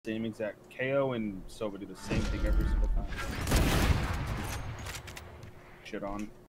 same exact KO and Sova do the same thing every single time. Shit on.